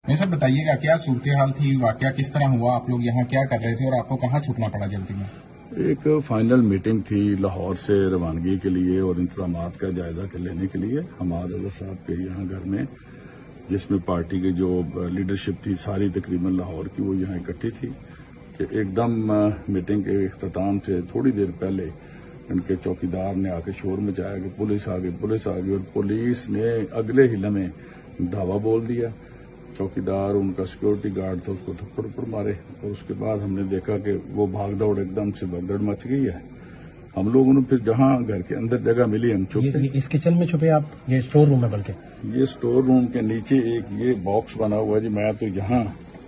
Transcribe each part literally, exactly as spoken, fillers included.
नहीं सर बताइएगा क्या सूरत-ए-हाल थी, वाकया किस तरह हुआ, आप लोग यहाँ क्या कर रहे थे और आपको कहाँ छुपना पड़ा जल्दी में? एक फाइनल मीटिंग थी लाहौर से रवानगी के लिए और इंतजामात का जायजा लेने के लिए हमाद अजहर साहब के यहाँ घर में, जिसमें पार्टी की जो लीडरशिप थी सारी तकरीबन लाहौर की वो यहाँ इकट्ठी थी कि एकदम मीटिंग के इख्तिताम से थोड़ी देर पहले इनके चौकीदार ने आके शोर मचाया कि पुलिस आ गई पुलिस आ गई और पुलिस ने अगले ही लम्हे धावा बोल दिया। चौकीदार उनका सिक्योरिटी गार्ड था, उसको थप्पड़ थप्पड़ मारे और उसके बाद हमने देखा कि वो भाग दौड़ एकदम से भगदड़ मच गई है। हम लोगों ने फिर जहां घर के अंदर जगह मिली हम छुपे। इस किचन में छुपे आप? ये स्टोर रूम है, बल्कि ये स्टोर रूम के नीचे एक ये बॉक्स बना हुआ है जी। मैं तो यहाँ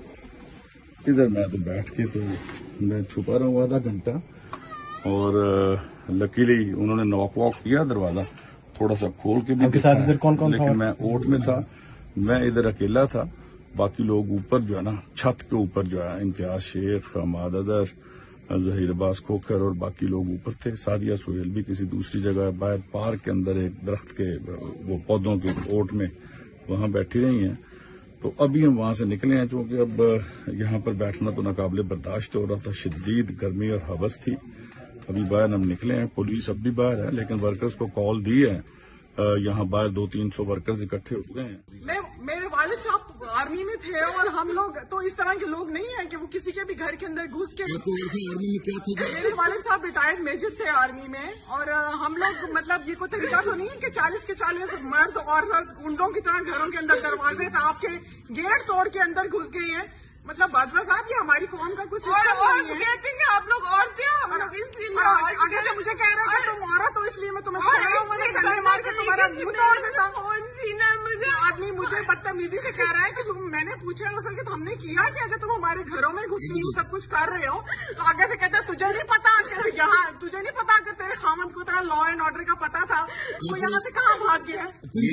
इधर मैं तो बैठ के तो मैं छुपा रहा हूँ आधा घंटा और लकीली उन्होंने नॉक वॉक किया, दरवाजा थोड़ा सा खोल के भी देखा, इधर कौन कौन लेकिन मैं ओट में था, मैं इधर अकेला था। बाकी लोग ऊपर जो है ना छत के ऊपर जो है इम्तियाज शेख, हमाद अजहर, जहीर अब्बास खोखर और बाकी लोग ऊपर थे। सादिया सोहेल भी किसी दूसरी जगह बाहर पार्क के अंदर एक दरख्त के वो पौधों के ओट में वहां बैठी रही हैं। तो अभी हम वहां से निकले हैं क्योंकि अब यहाँ पर बैठना तो नाकाबिले बर्दाश्त हो रहा था, शदीद गर्मी और हवस थी। अभी बाहर हम निकले हैं, पुलिस अब भी बाहर है लेकिन वर्कर्स को कॉल दी है, यहाँ बाहर दो तीन सौ वर्कर्स इकट्ठे हो गए हैं। मैं मेरे वालिद साहब आर्मी में थे और हम लोग तो इस तरह के लोग नहीं है कि वो किसी के भी घर के अंदर घुस के। आर्मी में क्या था? मेरे वालिद साहब रिटायर्ड मेजर थे आर्मी में और हम लोग मतलब ये कोई तरीका तो नहीं है कि चालीस के चालीस मर्द और गुंडों की तरह घरों के अंदर दरवाजे आपके गेट तोड़ के अंदर घुस गए हैं। मतलब बाजवा साहब ये हमारी कौम का कुछ और, और कहते हैं कि आप लोग औरतें हैं, हम लोग इसलिए आगे से मुझे कह रहा है तुम औरत हो इसलिए मैं तुम्हें छोड़ रहा हूँ, मुझे चलने मार के तुम्हारा मुंह तोड़ देता हूँ। आदमी मुझे बदतमीजी से कह रहा है कि तुम, मैंने पूछा उसे कि तुमने किया क्या जब तुम हमारे घरों में घुस गई सब कुछ कर रहे हो। तो आगे से कहता है तुझे नहीं पता यहाँ, तुझे नहीं पता कि तेरे खामद को तेरा लॉ एंड ऑर्डर का पता था, वो यहाँ से कहाँ भाग गया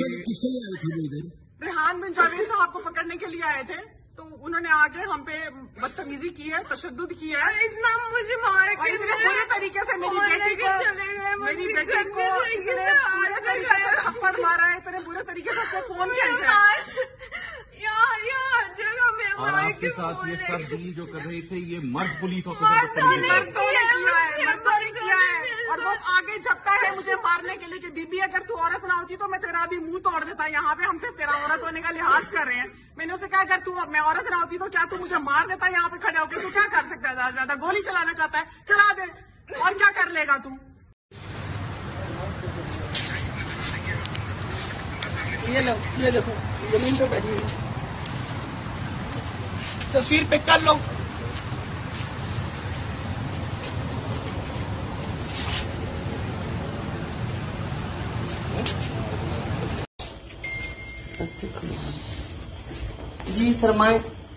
है। रेहान बिन जावेद साहब को पकड़ने के लिए आए थे तो उन्होंने आगे हम पे बदतमीजी की है, तशद्दुद की है, इतना मुझे मार के पूरे तरीके से मेरी बेटी को मेरी बेटी को पूरे तरीके से थप्पड़ मारा है, इतने बुरे तरीके से उसको फोन किया है। यार यार जगह में और आपके साथ ये सब डील जो कर रहे थे ये मर्द पुलिस ऑफिसर किया है और वो आगे जपता है मुझे मारने के लिए कि बीबी अगर तू औरत ना होती तो मैं तेरा भी मुंह तोड़ देता। यहाँ पे हम सिर्फ तेरा औरत होने का लिहाज कर रहे हैं। मैंने उसे कहा अगर तू मैं औरत ना होती तो क्या तू मुझे मार देता? यहाँ पे खड़े होकर तू क्या कर सकता है? ज्यादा ज्यादा गोली चलाना चाहता है, चला दे, और क्या कर लेगा तू? ये लो, ये देखो जमीन पे बैठी हुई, तस्वीर पे कर लो। जी फरमाए।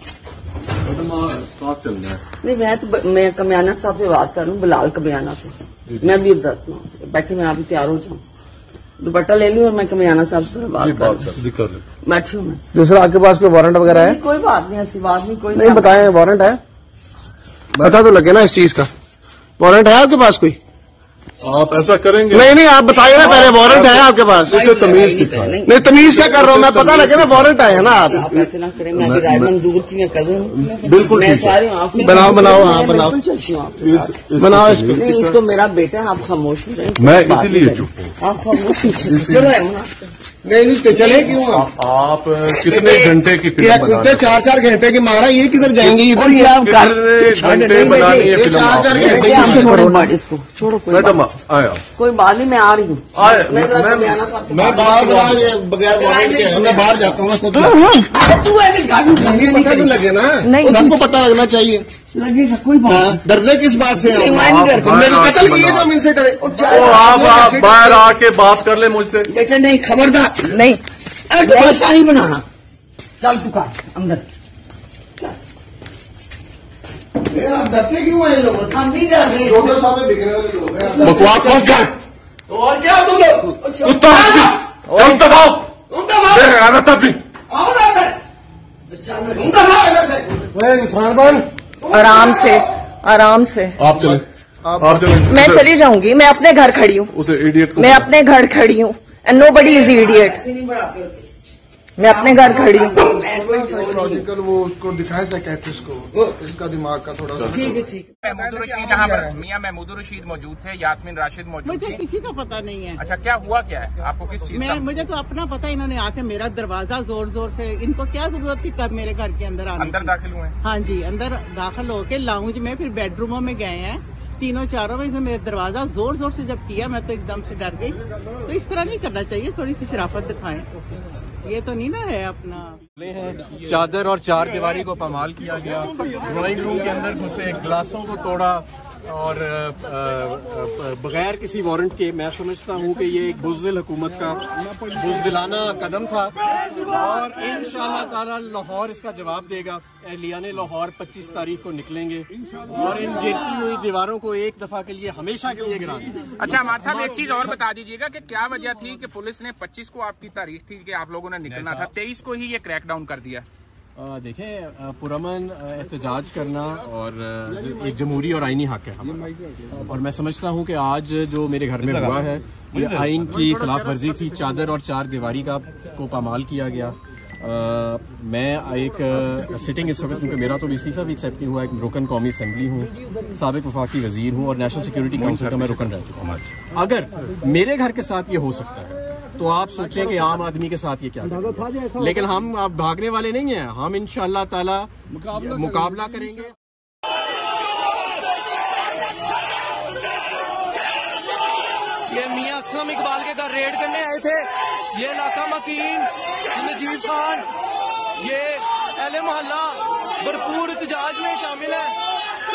साथ चल रहा है। नहीं मैं तो मैं कमियाना साहब से बात कर रहा हूँ, बिलाल कमियाना से। मैं भी अब बैठी, मैं अभी तैयार हो जाऊँ, दुपट्टा ले लूँ और मैं कमियाना साहब से बात कर बैठी हूँ मैं। दूसरा आपके पास कोई वारंट वगैरह है? कोई बात नहीं, ऐसी बात नहीं, कोई नहीं। बताएं वारंट है, पता तो लगे ना इस चीज का। वारंट है आपके पास कोई? आप ऐसा करेंगे? नहीं नहीं आप बताइए ना पहले, वारंट है आपके पास? इसे तमीज सिखा। नहीं तमीज क्या कर रहा हूँ मैं, पता लगे ना वारंट है ना। आप आप ऐसे ना करें, मैं राय मंजूर की मैं कर रही हूँ। बिल्कुल मैं सारी आप बनाओ बनाओ हाँ बनाओ चलती हूँ, बनाओ इसको। इसको मेरा बेटा है, आप खामोश हो रहे। मैं इसीलिए चुप हूँ। आप खामोश चलो नहीं नहीं चले क्यों? आप कितने घंटे की फिल्म बना रहे हैं? चार चार घंटे की मारा, ये किधर जाएंगे? इधर घंटे बनानी है फिल्म? चार चार घंटे इसको छोड़ो, मैडम आया, कोई बात नहीं, मैं आ रही हूँ। मैं बाहर बगैर वारंट के मैं बाहर जाता हूँ। तू ऐसे गाड़ी पता तो लगे ना, सबको पता लगना चाहिए। लगेगा, कोई बात डरने किस बात से? कत्ल किए तो हम इनसे डरे। आप बाहर आके बात कर ले मुझसे। बेटा नहीं, खबरदार नहीं, परेशानी बनाना। चल तू का अंदर। आप डरते क्यों हैं लोग? हम नहीं डर रहे, डॉक्टर साहब में बिकने वाले लोग हैं। बकवास मत कर। तो और क्या तुम लोग? इंसान बन, आराम से आराम से। आप चले, आप चले। मैं चली जाऊंगी, मैं अपने घर खड़ी हूँ, उसे इडियट को मैं अपने घर खड़ी हूँ, and nobody is idiot. मैं अपने घर खड़ी हूँ। साइकोलॉजिकल वो उसको दिखाए साइकियाट्रिस्ट को, इसका दिमाग का थोड़ा सा। ठीक है ठीक है। महमूद रशीद यहाँ पर, मियाँ महमूद रशीद मौजूद थे, यास्मीन राशिद मौजूद मुझे थी। किसी का पता नहीं है। अच्छा, क्या हुआ क्या है आपको, किस चीज मैं का? मुझे तो अपना पता, इन्होंने आके मेरा दरवाजा जोर जोर से, इनको क्या जरूरत थी कब मेरे घर के अंदर आने अंदर की? दाखिल हुए? हाँ जी, अंदर दाखिल होके लाउंज में फिर बेडरूमों में गए हैं, तीनों चारों में से मेरा दरवाजा जोर जोर से जब किया मैं तो एकदम से डर गई। तो इस तरह नहीं करना चाहिए, थोड़ी सी शराफत दिखाएं, ये तो नहीं ना है अपना। चादर और चार दीवारी को पामाल किया गया, ड्राइंग रूम के अंदर घुसे, ग्लासों को तोड़ा और बगैर किसी वारंट के। मैं समझता हूँ कि ये एक बुज़दिल हुकूमत का बुज़दिलाना कदम था और इंशाअल्लाह ताला लाहौर इसका जवाब देगा। एहलियाने लाहौर पच्चीस तारीख को निकलेंगे और इन गिरती हुई दीवारों को एक दफा के लिए हमेशा के लिए गिरा देंगे। अच्छा अहमद साहब, एक चीज और बता दीजिएगा कि क्या वजह थी कि पुलिस ने पच्चीस को, आपकी तारीख थी कि आप लोगों ने निकलना था, तेईस को ही ये क्रैकडाउन कर दिया? देखें, पुरअमन एहतजाज करना और एक जमहूरी और आइनी हक है हमारा, और मैं समझता हूँ कि आज जो मेरे घर में हुआ है ये आइन की खिलाफ वर्जी थी। चादर और चार दीवारी का को पामाल किया गया। आ, मैं एक सिटिंग इस वक्त, क्योंकि मेरा तो इस्तीफा भी एक्सेप्ट नहीं हुआ, एक रुकन कौमी असम्बली हूँ, साबिक वफाकी वजीर हूँ और नेशनल सिक्योरिटी काउंसिल का मैं रुकन रह चुका हूँ। अगर मेरे घर के साथ ये हो सकता है तो आप सोचें कि आम आदमी के साथ ये क्या है। लेकिन हम अब भागने वाले नहीं हैं, हम इंशाअल्लाह ताला मुकाबला करेंगे। ये मियां असलम इकबाल के घर रेड करने आए थे। ये इलाका मकीन, नजीब खान, ये अहले मोहल्ला भरपूर एहतजाज में शामिल है।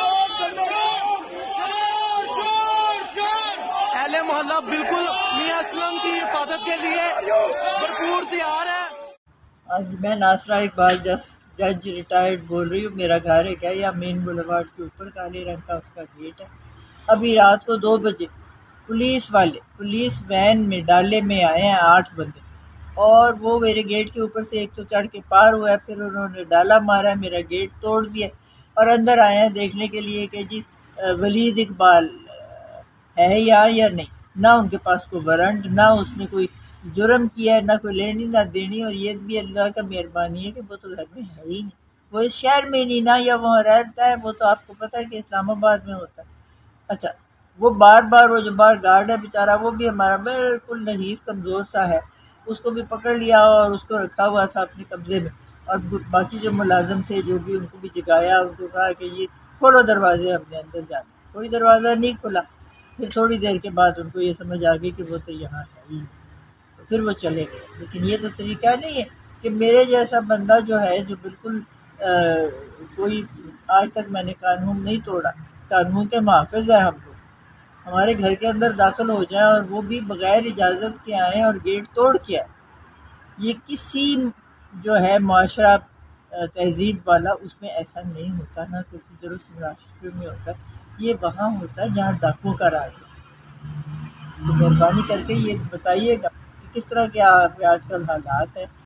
अहले मोहल्ला बिल्कुल मियां असलम की हिफाजत के लिए भरपूर तैयार है। आज मैं नासरा इकबाल जज जज रिटायर्ड बोल रही हूँ। मेरा घर है क्या या मेन बुलेवार्ड के ऊपर काले रंग का उसका गेट है। अभी रात को दो बजे पुलिस वाले पुलिस वैन में डाले में आए हैं आठ बंदे, और वो मेरे गेट के ऊपर से एक तो चढ़ के पार हुआ है, फिर उन्होंने डाला मारा, मेरा गेट तोड़ दिया और अंदर आए हैं देखने के लिए कि जी वलीद इकबाल है या या नहीं। ना उनके पास कोई वारंट, ना उसने कोई जुर्म किया है, ना कोई लेनी ना देनी, और ये भी अल्लाह का मेहरबानी है कि वो तो घर में है ही नहीं, वो इस शहर में नहीं ना या वहाँ रहता है, वो तो आपको पता है कि इस्लामाबाद में होता है। अच्छा, वो बार बार वो जो बार गार्ड है बेचारा, वो भी हमारा बिल्कुल नहीफ कमज़ोर सा है, उसको भी पकड़ लिया और उसको रखा हुआ था अपने कब्जे में, और बाकी जो मुलाजिम थे जो भी, उनको भी जगाया, उनको कहा कि ये खोलो दरवाजे, हमने अंदर जाना। कोई दरवाज़ा नहीं खुला। फिर थोड़ी देर के बाद उनको ये समझ आ गई कि वो तो यहाँ है ही, तो फिर वो चले गए। लेकिन ये तो तरीका नहीं है कि मेरे जैसा बंदा जो है, जो बिल्कुल आ, कोई आज तक मैंने कानून नहीं तोड़ा, कानून के मुहाफ़िज़ है हम लोग, हमारे घर के अंदर दाखिल हो जाए और वो भी बग़ैर इजाज़त के आए और गेट तोड़ के आए, ये किसी जो है मुआशरा तहजीब वाला उसमें ऐसा नहीं होता, ना किसी दुरुस्त मुआशरे में होता। ये वहाँ होता है जहाँ डाकुओं का राज है। तो मेहरबानी करके ये बताइएगा कि किस तरह के आजकल हालात है।